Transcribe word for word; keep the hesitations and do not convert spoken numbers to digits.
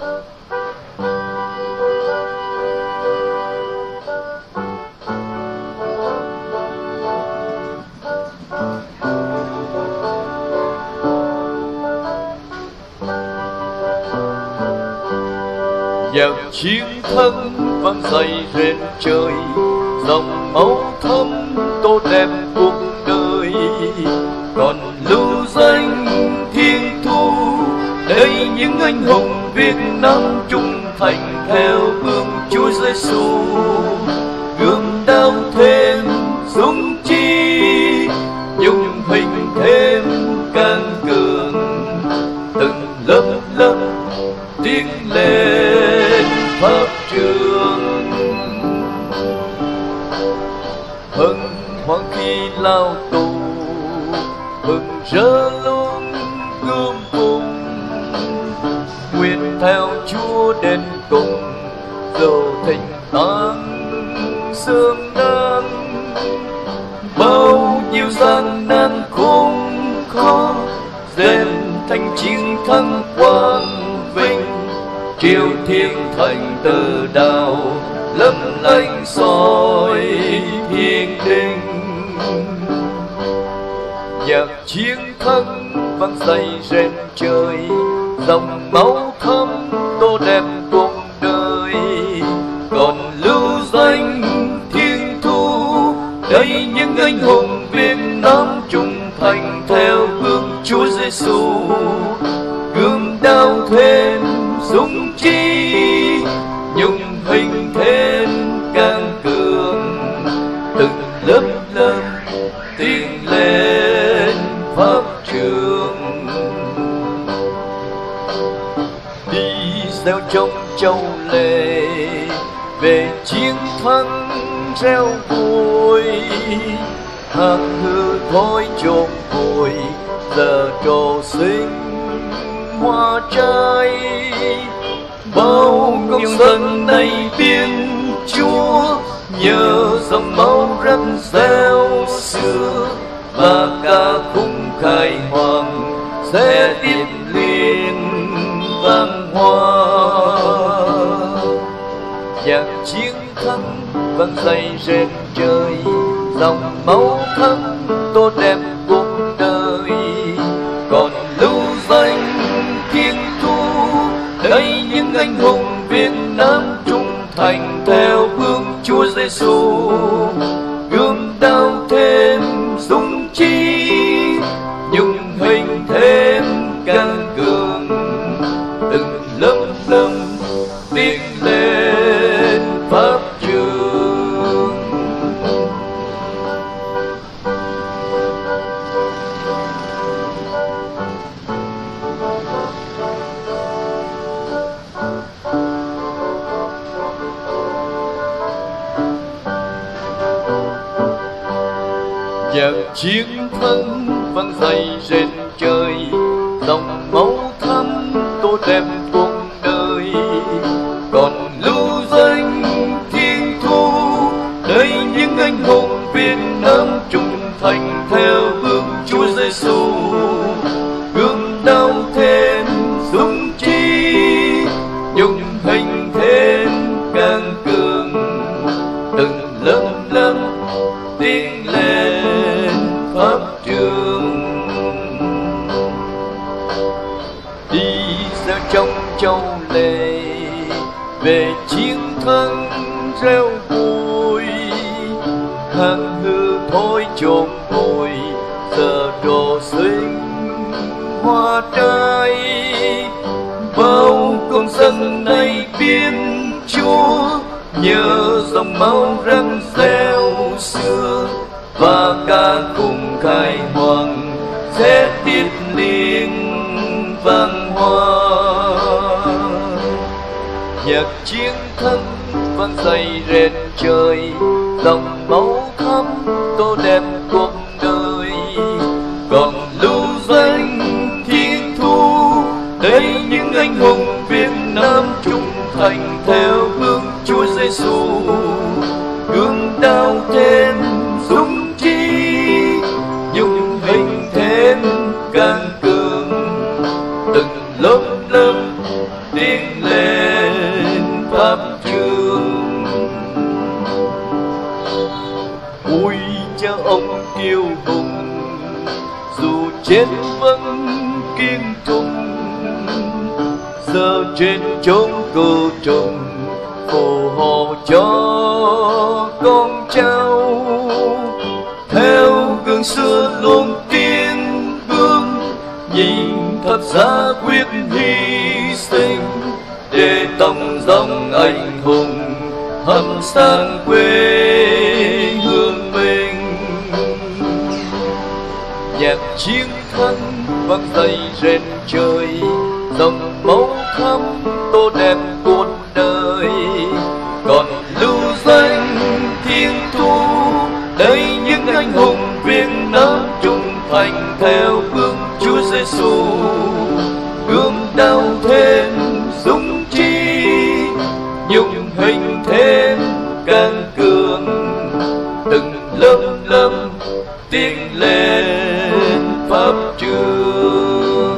Giặc chiến thân vang dậy rền trời, dòng máu thấm tô đẹp cuộc đời. Còn lưu danh thiên thu đây những anh hùng Việt Nam trung thành theo gương Chúa Giêsu. Gươm đao thêm dũng chi, nhung hình thêm can cường, từng lớp lớp tiếng lên pháp trường. Hân hoan khi lao tù, mừng rỡ luôn gươm cùng, nguyện theo Chúa đến cùng, dầu thịnh tán sương nan. Bao nhiêu gian nan khốn khó, rèn thành chiến thắng quang vinh. Triều thiên thành từ đào, lấp lánh soi thiên đình. Nhạc chiến thắng vang dậy rền trời, dòng máu thấm tô đẹp cuộc đời. Còn lưu danh thiên thu đây những anh hùng Việt Nam trung thành theo gương Chúa Giêsu. Gươm đao thêm dũng chi, nhung hình thêm can cường, từng lớp lớp tiến lên pháp trường. Đi gieo trong châu lệ về chiến thắng reo vui, hạt hư thối chôn vùi giờ trổ sinh hoa trái. Bao công dân này biên Chúa nhờ dòng máu răn reo xưa, và ca khúc khai hoàng sẽ tiếp liên vang hoa. Nhạc chiến thắng vang dậy rền trời, dòng máu thấm tô đẹp cuộc đời. Còn lưu danh thiên thu đây những anh hùng Việt Nam trung thành theo gương Chúa Giêsu. Gươm đao thêm dũng chi, nhung hình thêm can cường, từng lớp lớp tiến lên pháp trường. Nhạc chiến thắng vang dậy rền trời, dòng máu thấm tô đẹp cuộc đời. Còn lưu danh thiên thu đây những anh hùng Việt Nam trung thành theo gương Chúa Giêsu. Gươm đao thêm dũng chi, nhung hình thêm can cường, từng lớp lớp tiến lên pháp trường. Đi ra trong châu lệ về chiến thắng reo vui, hàng hư thối chôn vùi giờ trổ sinh hoa trái. Bao công dân này biên Chúa nhờ dòng máu răn reo xưa, và ca khúc khai hoàng sẽ tiếp liên vang hoa. Nhạc chiến thắng vang dậy rền trời, dòng máu thấm tô đẹp cuộc đời. Còn lưu danh thiên thu đây những anh hùng Việt Nam trung thành theo gương Chúa Giêsu. Gươm đao thêm dũng chi, nhung hình thêm can cường, từng lớp lớp tiếng tiến lên pháp trường. Ôi cha ông kiêu hùng, dù chết vẫn kiên trung, giờ trên chốn cơ trùng phù hộ cho con cháu. Theo gương xưa luôn tiến bước, nhìn thập giá quyết hy sinh, để tòng dòng anh hùng thăm sang quê hương mình. Nhạc chiến thắng vang dậy rền trời, dòng máu thắm tô đẹp cuộc đời. Còn lưu danh thiên thu, đây những anh hùng Việt Nam trung thành theo bước Chúa Giêsu. Gương đao thêm dũng chi, nhung hình thêm can cường, từng lớp lớp tiến lên pháp trường.